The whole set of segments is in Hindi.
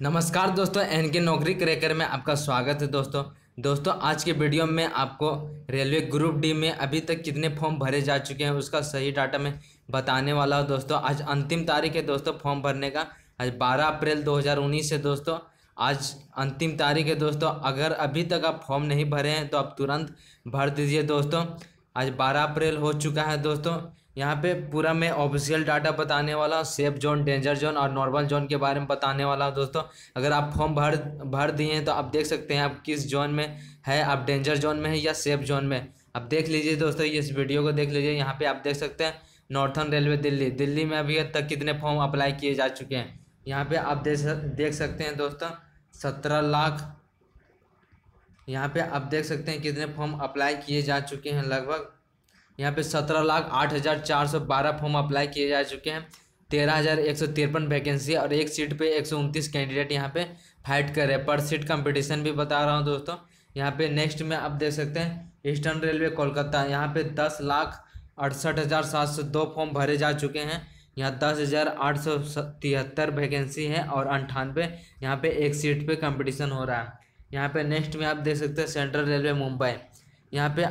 नमस्कार दोस्तों, एनके नौकरी क्रैकर में आपका स्वागत है। दोस्तों आज के वीडियो में आपको रेलवे ग्रुप डी में अभी तक कितने फॉर्म भरे जा चुके हैं उसका सही डाटा मैं बताने वाला हूं। दोस्तों आज अंतिम तारीख है दोस्तों फॉर्म भरने का। आज 12 अप्रैल 2019 है दोस्तों, आज अंतिम तारीख है दोस्तों। अगर अभी तक आप फॉर्म नहीं भरे हैं तो आप तुरंत भर दीजिए दोस्तों। आज 12 अप्रैल हो चुका है दोस्तों। यहाँ पे पूरा मैं ऑफिशियल डाटा बताने वाला हूँ, सेफ जोन, डेंजर जोन और नॉर्मल जोन के बारे में बताने वाला हूँ दोस्तों। अगर आप फॉर्म भर दिए हैं तो आप देख सकते हैं आप किस जोन में है, आप डेंजर जोन में है या सेफ जोन में। आप देख लीजिए दोस्तों, इस वीडियो को देख लीजिए। यहाँ पे आप देख सकते हैं नॉर्थर्न रेलवे दिल्ली में अभी तक कितने फॉर्म अप्लाई किए जा चुके हैं। यहाँ पे आप देख सकते हैं दोस्तों 17 लाख। यहाँ पे आप देख सकते हैं कितने फॉर्म अप्लाई किए जा चुके हैं। लगभग यहाँ पे 17,08,412 फॉर्म अप्लाई किए जा चुके हैं। 13,153 वैकेंसी और एक सीट पे 129 कैंडिडेट यहाँ पे फाइट कर रहे हैं। पर सीट कंपटीशन भी बता रहा हूँ दोस्तों। यहाँ पे नेक्स्ट में आप देख सकते हैं ईस्टर्न रेलवे कोलकाता, यहाँ पे 10,68,702 फॉर्म भरे जा चुके हैं। यहाँ 10,873 वैकेंसी है और 98 यहाँ पे एक सीट पे कंपटीशन हो रहा है। यहाँ पे नेक्स्ट में आप देख सकते हैं सेंट्रल रेलवे मुंबई, यहाँ पे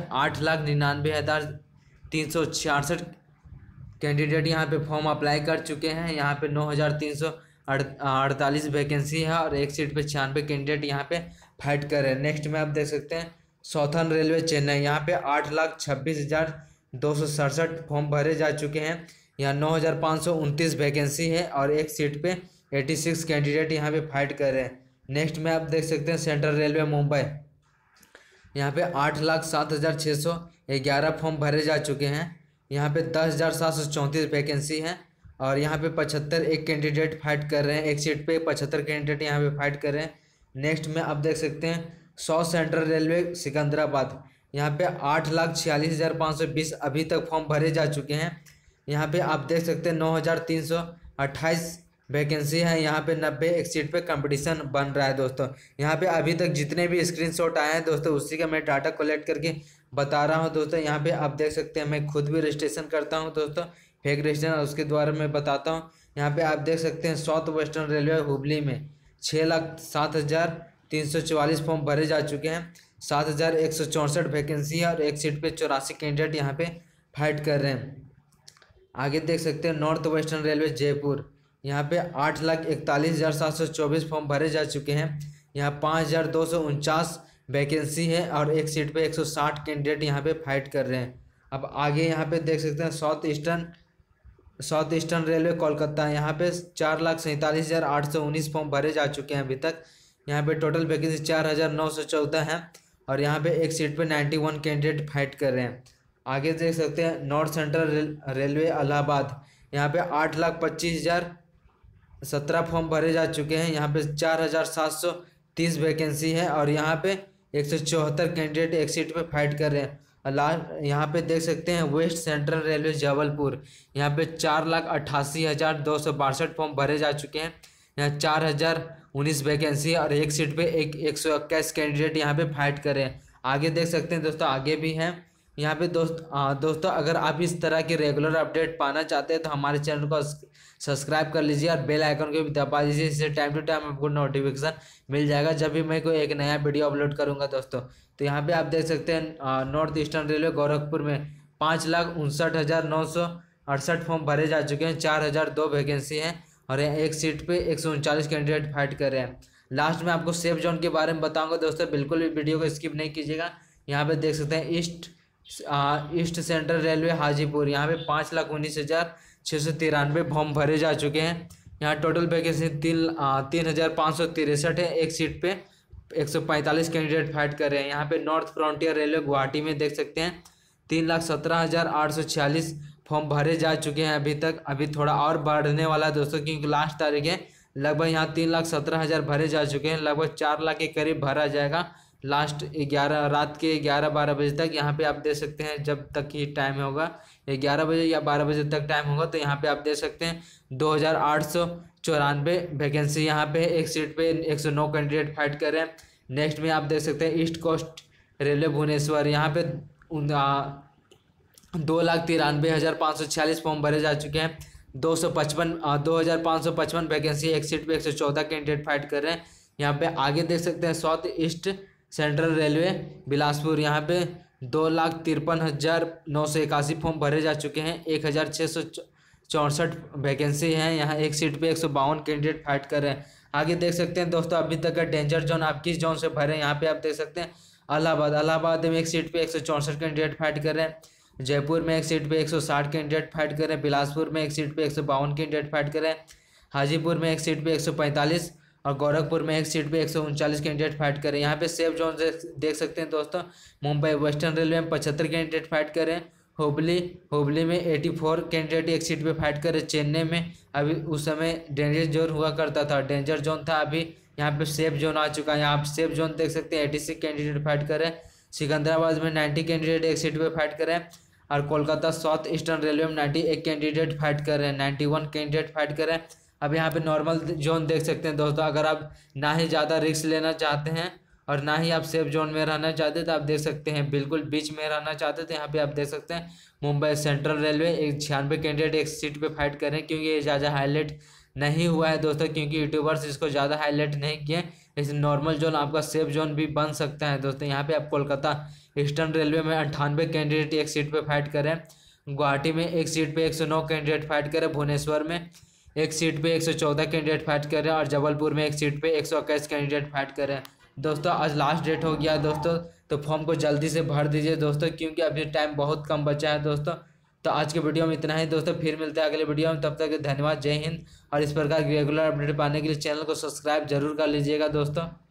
8,99,366 कैंडिडेट यहाँ पे फॉर्म अप्लाई कर चुके हैं। यहाँ पे 9,348 वैकेंसी है और एक सीट पे 96 कैंडिडेट यहाँ पे फाइट कर रहे हैं। नेक्स्ट में आप देख सकते हैं साउथर्न रेलवे चेन्नई, यहाँ पे 8,26,267 फॉर्म भरे जा चुके हैं। यहाँ 9,529 वैकेंसी है और एक सीट पे 86 कैंडिडेट यहाँ पे फाइट कर रहे हैं। नेक्स्ट में आप देख सकते हैं सेंट्रल रेलवे मुंबई, यहाँ पे 8,07,611 फॉर्म भरे जा चुके हैं। यहाँ पे 10,734 वैकेंसी है और यहाँ पे 75 एक कैंडिडेट फाइट कर रहे हैं। एक सीट पे 75 कैंडिडेट यहाँ पे फाइट कर रहे हैं। नेक्स्ट में आप देख सकते हैं साउथ सेंट्रल रेलवे सिकंदराबाद, यहाँ पे 8,46,520 अभी तक फॉर्म भरे जा चुके हैं। यहाँ पे आप देख सकते हैं 9,328 वैकेंसी है। यहाँ पे 90 एक सीट पे कंपटीशन बन रहा है दोस्तों। यहाँ पे अभी तक जितने भी स्क्रीनशॉट आए हैं दोस्तों उसी का मैं डाटा कलेक्ट करके बता रहा हूँ दोस्तों। यहाँ पे आप देख सकते हैं मैं खुद भी रजिस्ट्रेशन करता हूँ दोस्तों, फेक रजिस्ट्रेशन, उसके द्वारा मैं बताता हूँ। यहाँ पे आप देख सकते हैं साउथ वेस्टर्न रेलवे हुबली में 6,07,344 फॉर्म भरे जा चुके हैं। 7,164 वैकेंसी है और एक सीट पे 84 कैंडिडेट यहाँ पे फाइट कर रहे हैं। आगे देख सकते हैं नॉर्थ वेस्टर्न रेलवे जयपुर, यहाँ पे 8,41,724 फॉर्म भरे जा चुके हैं। यहाँ 5,249 वैकेंसी है और एक सीट पे 160 कैंडिडेट यहाँ पे फाइट कर रहे हैं। अब आगे यहाँ पे देख सकते हैं साउथ ईस्टर्न रेलवे कोलकाता, यहाँ पे 4,47,819 फॉर्म भरे जा चुके हैं अभी तक। यहाँ पे टोटल वैकेंसी 4,914 है और यहाँ पे एक सीट पे 91 कैंडिडेट फाइट कर रहे हैं। आगे देख सकते हैं नॉर्थ सेंट्रल रेलवे इलाहाबाद, यहाँ पे 8,25,017 फॉर्म भरे जा चुके हैं। यहाँ पे 4,730 वैकेंसी है और यहाँ पे 174 कैंडिडेट एक सीट पे फाइट कर रहे हैं। लास्ट यहाँ पे देख सकते हैं वेस्ट सेंट्रल रेलवे जबलपुर, यहाँ पे 4,88,262 फॉर्म भरे जा चुके हैं। यहाँ 4,019 वैकेंसी है और एक सीट पे 121 कैंडिडेट यहाँ पे फाइट कर रहे हैं। आगे देख सकते हैं दोस्तों आगे भी हैं यहाँ पे दोस्तों अगर आप इस तरह के रेगुलर अपडेट पाना चाहते हैं तो हमारे चैनल को सब्सक्राइब कर लीजिए और बेल आइकन को भी दबा दीजिए। इससे टाइम टू टाइम आपको नोटिफिकेशन मिल जाएगा जब भी मैं कोई एक नया वीडियो अपलोड करूंगा दोस्तों। तो यहाँ पे आप देख सकते हैं नॉर्थ ईस्टर्न रेलवे गोरखपुर में 5,59,968 फॉर्म भरे जा चुके हैं। 4,002 वैकेंसी है और एक सीट पे 139 कैंडिडेट फाइट कर रहे हैं। लास्ट में आपको सेफ जोन के बारे में बताऊँगा दोस्तों, बिल्कुल भी वीडियो को स्किप नहीं कीजिएगा। यहाँ पे देख सकते हैं ईस्ट सेंट्रल रेलवे हाजीपुर, यहाँ पे 5,19,693 फॉर्म भरे जा चुके हैं। यहाँ टोटल वैकेंसी 3,563 है। एक सीट पे 145 कैंडिडेट फाइट कर रहे हैं। यहाँ पे नॉर्थ फ्रंटियर रेलवे गुवाहाटी में देख सकते हैं 3,17,846 फॉर्म भरे जा चुके हैं अभी तक। अभी थोड़ा और बढ़ने वाला है दोस्तों क्योंकि लास्ट तारीख है। लगभग यहाँ 3,17,000 भरे जा चुके हैं। लगभग 4 लाख के करीब भरा जाएगा लास्ट 11 रात के 11-12 बजे तक। यहाँ पे आप देख सकते हैं जब तक ही टाइम होगा 11 बजे या 12 बजे तक टाइम होगा तो यहाँ पे आप देख सकते हैं 2,894 वैकेंसी यहाँ पे एक सीट पे 109 कैंडिडेट फाइट कर रहे हैं। नेक्स्ट में आप देख सकते हैं ईस्ट कोस्ट रेलवे भुवनेश्वर, यहाँ पे 2,93,546 फॉर्म भरे जा चुके हैं। 2555 वैकेंसी, एक सीट पे 114 कैंडिडेट फाइट कर रहे हैं। यहाँ पे आगे देख सकते हैं south east central railway Bilaspur, यहाँ पे 2,53,981 फॉर्म भरे जा चुके हैं। 1,664 वैकेंसी हैं। यहाँ एक सीट पे 152 कैंडिडेट फाइट कर रहे हैं। आगे देख सकते हैं दोस्तों अभी तक का डेंजर जोन आप किस जोन से भरे हैं। यहाँ पे आप देख सकते हैं इलाहाबाद में एक सीट पे 164 कैंडिडेट फाइट कर रहे हैं। जयपुर में एक सीट पे 160 कैंडिडेट फाइट कर रहे हैं। बिलासपुर में एक सीट पे 152 कैंडिडेट फाइट कर रहे हैं। हाजीपुर में एक सीट पे 145 और गोरखपुर में एक सीट पे 139 कैंडिडेट फाइट कर रहे हैं। यहाँ पे सेफ जोन देख सकते हैं दोस्तों, मुंबई वेस्टर्न रेलवे में 75 कैंडिडेट फाइट कर रहे हैं। हुबली में 84 कैंडिडेट एक सीट पे फाइट कर रहे हैं। चेन्नई में अभी उस समय डेंजर जोन हुआ करता था, डेंजर जोन था, अभी यहाँ पे सेफ जोन आ चुका है। यहाँ पे सेफ जोन देख सकते हैं 86 कैंडिडेट फाइट कर रहे हैं। सिकंदराबाद में 90 कैंडिडेट एक सीट पे फाइट कर रहे हैं और कोलकाता साउथ ईस्टर्न रेलवे में 91 कैंडिडेट फाइट कर रहे हैं, 91 कैंडिडेट फाइट कर रहे हैं। अब यहाँ पे नॉर्मल जोन देख सकते हैं दोस्तों, अगर आप ना ही ज़्यादा रिस्क लेना चाहते हैं और ना ही आप सेफ जोन में रहना चाहते तो आप देख सकते हैं बिल्कुल बीच में रहना चाहते थे। यहाँ पे आप देख सकते हैं मुंबई सेंट्रल रेलवे 96 कैंडिडेट एक सीट पे फाइट कर रहे हैं, क्योंकि ये ज़्यादा हाईलाइट नहीं हुआ है दोस्तों, क्योंकि यूट्यूबर्स इसको ज़्यादा हाईलाइट नहीं किए। इस नॉर्मल जोन आपका सेफ जोन भी बन सकता है दोस्तों। यहाँ पे आप कोलकाता ईस्टर्न रेलवे में 98 कैंडिडेट एक सीट पे फाइट कर रहे हैं। गुवाहाटी में एक सीट पे 109 कैंडिडेट फाइट कर रहे हैं। भुवनेश्वर में एक सीट पे 114 कैंडिडेट फाइट कर रहे हैं और जबलपुर में एक सीट पे 121 कैंडिडेट फाइट कर रहे हैं। दोस्तों आज लास्ट डेट हो गया दोस्तों, तो फॉर्म को जल्दी से भर दीजिए दोस्तों, क्योंकि अभी टाइम बहुत कम बचा है दोस्तों। तो आज के वीडियो में इतना ही दोस्तों, फिर मिलते हैं अगले वीडियो में, तब तक धन्यवाद, जय हिंद। और इस प्रकार की रेगुलर अपडेट पाने के लिए चैनल को सब्सक्राइब जरूर कर लीजिएगा दोस्तों।